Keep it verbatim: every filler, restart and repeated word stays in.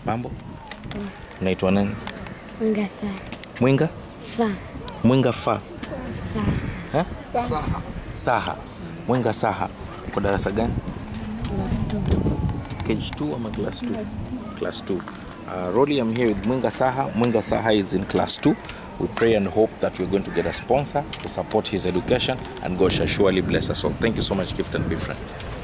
Mambo? Unaitwa nani? Mwinga Sa. Mwinga? Sa. Mwinga Fa. Sa. Ha? Saha. Saha. Mwinga Saha. Kwa darasa gani? Class two. K G two or class two? Class two. Uh, Rolly, I'm here with Mwinga Saha. Mwinga Saha is in class two. We pray and hope that we're going to get a sponsor to support his education, and God shall surely bless us all. Thank you so much, Gift and Befriend.